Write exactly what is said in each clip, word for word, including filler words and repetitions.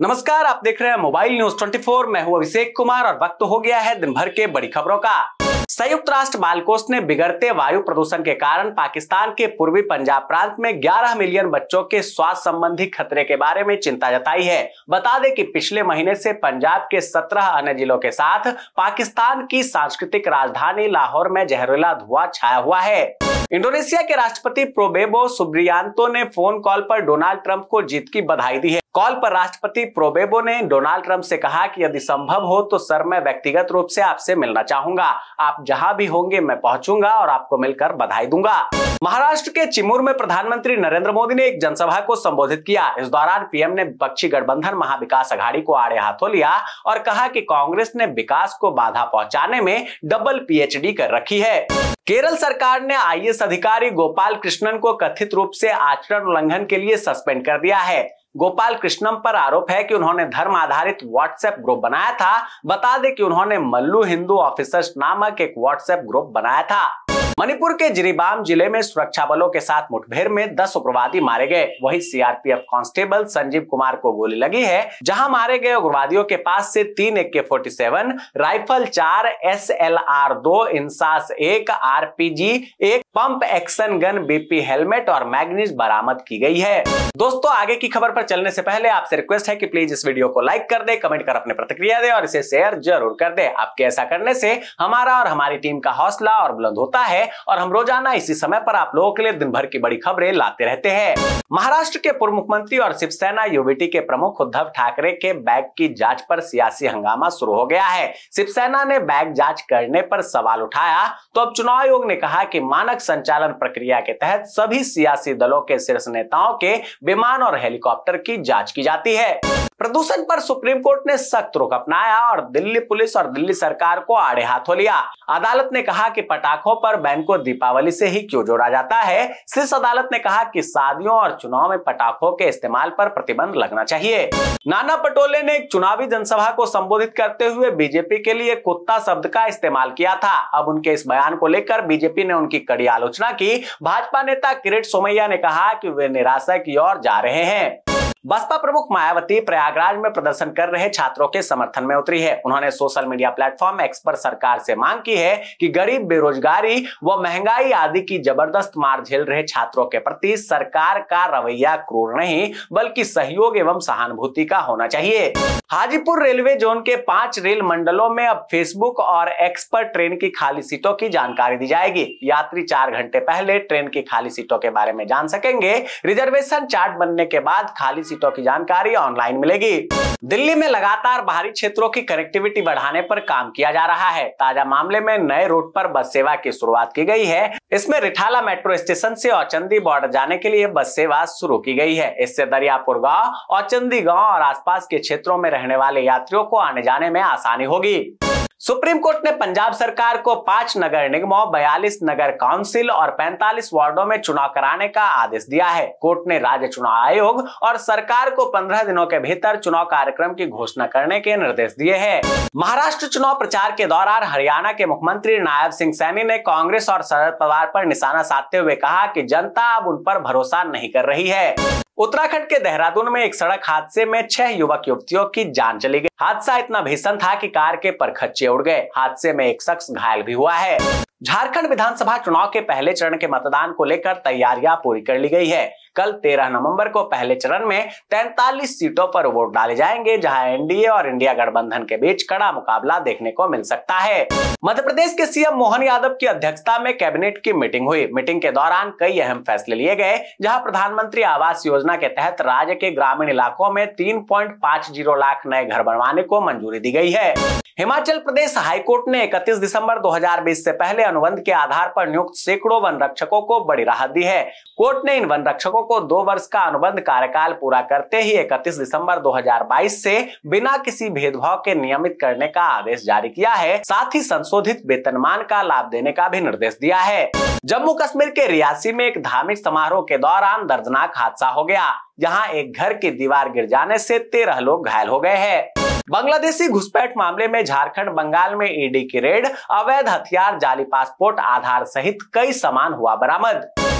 नमस्कार, आप देख रहे हैं मोबाइल न्यूज चौबीस। मैं हूं अभिषेक कुमार और वक्त हो गया है दिन भर के बड़ी खबरों का। संयुक्त राष्ट्र बाल कोष ने बिगड़ते वायु प्रदूषण के कारण पाकिस्तान के पूर्वी पंजाब प्रांत में ग्यारह मिलियन बच्चों के स्वास्थ्य संबंधी खतरे के बारे में चिंता जताई है। बता दें कि पिछले महीने से पंजाब के सत्रह अन्य जिलों के साथ पाकिस्तान की सांस्कृतिक राजधानी लाहौर में जहरीला धुआं छाया हुआ है। इंडोनेशिया के राष्ट्रपति प्रोबेबो सुब्रियांतो ने फोन कॉल पर डोनाल्ड ट्रंप को जीत की बधाई दी है। कॉल पर राष्ट्रपति प्रोबेबो ने डोनाल्ड ट्रंप से कहा कि यदि संभव हो तो सर, मैं व्यक्तिगत रूप से आपसे मिलना चाहूंगा। आप जहां भी होंगे मैं पहुंचूंगा और आपको मिलकर बधाई दूंगा। महाराष्ट्र के चिमूर में प्रधानमंत्री नरेंद्र मोदी ने एक जनसभा को संबोधित किया। इस दौरान पीएम ने विपक्षी गठबंधन महाविकास अघाड़ी को आड़े हाथों लिया और कहा कि कांग्रेस ने विकास को बाधा पहुंचाने में डबल पीएचडी कर रखी है। केरल सरकार ने आईएएस अधिकारी गोपाल कृष्णन को कथित रूप से आचरण उल्लंघन के लिए सस्पेंड कर दिया है। गोपाल कृष्णन पर आरोप है कि उन्होंने धर्म आधारित व्हाट्सएप ग्रुप बनाया था। बता दें कि उन्होंने मल्लू हिंदू ऑफिसर्स नामक एक व्हाट्सएप ग्रुप बनाया था। मणिपुर के जिरीबाम जिले में सुरक्षा बलों के साथ मुठभेड़ में दस उग्रवादी मारे गए। वहीं सीआरपीएफ कांस्टेबल संजीव कुमार को गोली लगी है। जहां मारे गए उग्रवादियों के पास से तीन A K forty seven rifle, चार एस एल आर दो इंसास एक आरपीजी, एक pump action gun, BP helmet और मैगनीज बरामद की गई है। दोस्तों, आगे की खबर पर चलने से पहले आपसे रिक्वेस्ट है कि प्लीज इस वीडियो को लाइक कर दे, कमेंट कर अपनी प्रतिक्रिया दे और इसे शेयर जरूर कर दे। आपके ऐसा करने से हमारा और हमारी टीम का हौसला और बुलंद होता है और हम रोजाना इसी समय पर आप लोगों के लिए दिन भर की बड़ी खबरें लाते रहते हैं। महाराष्ट्र के पूर्व मुख्यमंत्री और शिवसेना यूबीटी के प्रमुख उद्धव ठाकरे के बैग की जांच पर सियासी हंगामा शुरू हो गया है। शिवसेना ने बैग जांच करने पर सवाल उठाया तो अब चुनाव आयोग ने कहा कि मानक संचालन प्रक्रिया के तहत सभी सियासी दलों के शीर्ष नेताओं के विमान और हेलीकॉप्टर की जांच की जाती है। प्रदूषण पर सुप्रीम कोर्ट ने सख्त रुख अपनाया और दिल्ली पुलिस और दिल्ली सरकार को आड़े हाथों लिया। अदालत ने कहा कि पटाखों पर बैन को दीपावली से ही क्यों जोड़ा जाता है। शीर्ष अदालत ने कहा कि शादियों और चुनाव में पटाखों के इस्तेमाल पर प्रतिबंध लगना चाहिए। नाना पटोले ने एक चुनावी जनसभा को संबोधित करते हुए बीजेपी के लिए कुत्ता शब्द का इस्तेमाल किया था। अब उनके इस बयान को लेकर बीजेपी ने उनकी कड़ी आलोचना की। भाजपा नेता किरीट सोमैया ने कहा कि वे निराशा की ओर जा रहे हैं। बसपा प्रमुख मायावती प्रयागराज में प्रदर्शन कर रहे छात्रों के समर्थन में उतरी है। उन्होंने सोशल मीडिया प्लेटफॉर्म एक्स पर सरकार से मांग की है कि गरीब, बेरोजगारी व महंगाई आदि की जबरदस्त मार झेल रहे छात्रों के प्रति सरकार का रवैया क्रूर नहीं बल्कि सहयोग एवं सहानुभूति का होना चाहिए। हाजीपुर रेलवे जोन के पांच रेल मंडलों में अब फेसबुक और एक्स पर ट्रेन की खाली सीटों की जानकारी दी जाएगी। यात्री चार घंटे पहले ट्रेन की खाली सीटों के बारे में जान सकेंगे। रिजर्वेशन चार्ट बनने के बाद खाली सीटों की जानकारी ऑनलाइन मिलेगी। दिल्ली में लगातार बाहरी क्षेत्रों की कनेक्टिविटी बढ़ाने पर काम किया जा रहा है। ताजा मामले में नए रूट पर बस सेवा की शुरुआत की गई है। इसमें रिठाला मेट्रो स्टेशन से औचंदी बॉर्डर जाने के लिए बस सेवा शुरू की गई है। इससे दरियापुर गांव, औचंदी गांव और आसपास के क्षेत्रों में रहने वाले यात्रियों को आने जाने में आसानी होगी। सुप्रीम कोर्ट ने पंजाब सरकार को पांच नगर निगमों, बयालीस नगर काउंसिल और पैंतालीस वार्डों में चुनाव कराने का आदेश दिया है। कोर्ट ने राज्य चुनाव आयोग और सरकार को पंद्रह दिनों के भीतर चुनाव कार्यक्रम की घोषणा करने के निर्देश दिए हैं। महाराष्ट्र चुनाव प्रचार के दौरान हरियाणा के मुख्यमंत्री नायब सिंह सैनी ने कांग्रेस और शरद पवार पर निशाना साधते हुए कहा कि जनता अब उन पर भरोसा नहीं कर रही है। उत्तराखंड के देहरादून में एक सड़क हादसे में छह युवक युवतियों की जान चली गई। हादसा इतना भीषण था कि कार के परखच्चे उड़ गए। हादसे में एक शख्स घायल भी हुआ है। झारखंड विधानसभा चुनाव के पहले चरण के मतदान को लेकर तैयारियां पूरी कर ली गई है। कल तेरह नवंबर को पहले चरण में तैंतालीस सीटों पर वोट डाले जाएंगे, जहां एनडीए और इंडिया गठबंधन के बीच कड़ा मुकाबला देखने को मिल सकता है। मध्य प्रदेश के सीएम मोहन यादव की अध्यक्षता में कैबिनेट की मीटिंग हुई। मीटिंग के दौरान कई अहम फैसले लिए गए, जहां प्रधानमंत्री आवास योजना के तहत राज्य के ग्रामीण इलाकों में तीन पॉइंट पाँच जीरो लाख नए घर बनवाने को मंजूरी दी गई है। हिमाचल प्रदेश हाईकोर्ट ने इकतीस दिसंबर दो हजार बीस से पहले अनुबंध के आधार पर नियुक्त सैकड़ों वन रक्षकों को बड़ी राहत दी है। कोर्ट ने इन वन रक्षकों को दो वर्ष का अनुबंध कार्यकाल पूरा करते ही इकतीस दिसंबर दो हजार बाईस से बिना किसी भेदभाव के नियमित करने का आदेश जारी किया है। साथ ही संशोधित वेतनमान का लाभ देने का भी निर्देश दिया है। जम्मू कश्मीर के रियासी में एक धार्मिक समारोह के दौरान दर्दनाक हादसा हो गया, जहां एक घर की दीवार गिर जाने से तेरह लोग घायल हो गए हैं। बांग्लादेशी घुसपैठ मामले में झारखंड बंगाल में ईडी की रेड, अवैध हथियार, जाली पासपोर्ट, आधार सहित कई सामान हुआ बरामद।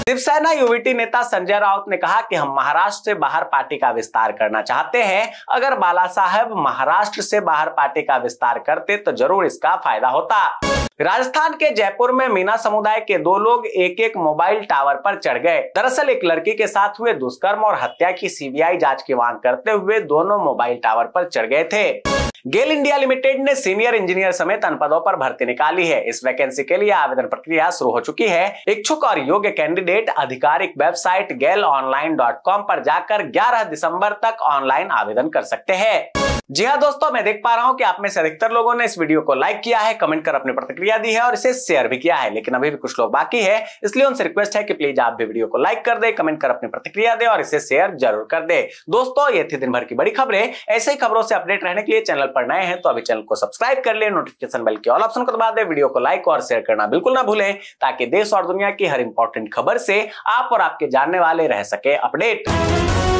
शिवसेना यूवीटी नेता संजय राउत ने कहा कि हम महाराष्ट्र से बाहर पार्टी का विस्तार करना चाहते हैं। अगर बाला साहब महाराष्ट्र से बाहर पार्टी का विस्तार करते तो जरूर इसका फायदा होता। राजस्थान के जयपुर में मीना समुदाय के दो लोग एक एक मोबाइल टावर पर चढ़ गए। दरअसल एक लड़की के साथ हुए दुष्कर्म और हत्या की सीबीआई जांच की मांग करते हुए दोनों मोबाइल टावर पर चढ़ गए थे। गेल इंडिया लिमिटेड ने सीनियर इंजीनियर समेत अन्य पदों पर भर्ती निकाली है। इस वैकेंसी के लिए आवेदन प्रक्रिया शुरू हो चुकी है। इच्छुक और योग्य कैंडिडेट आधिकारिक website GAIL online dot com पर जाकर ग्यारह दिसंबर तक ऑनलाइन आवेदन कर सकते हैं। जी हाँ दोस्तों, मैं देख पा रहा हूँ कि आप में से अधिकतर लोगों ने इस वीडियो को लाइक किया है, कमेंट कर अपनी प्रतिक्रिया दी है और इसे शेयर भी किया है, लेकिन अभी भी कुछ लोग बाकी है, इसलिए उनसे रिक्वेस्ट है कि प्लीज आप भी वीडियो को लाइक कर दे, कमेंट कर अपनी प्रतिक्रिया दे और इसे शेयर जरूर कर दे। दोस्तों, ये थी दिन भर की बड़ी खबरें। ऐसे ही खबरों से अपडेट रहने के लिए चैनल पर नए हैं तो अभी चैनल को सब्सक्राइब कर ले, नोटिफिकेशन बेल के ऑल ऑप्शन को दबा दे, वीडियो को लाइक और शेयर करना बिल्कुल ना भूलें, ताकि देश और दुनिया की हर इंपॉर्टेंट खबर से आप और आपके जानने वाले रह सके अपडेट।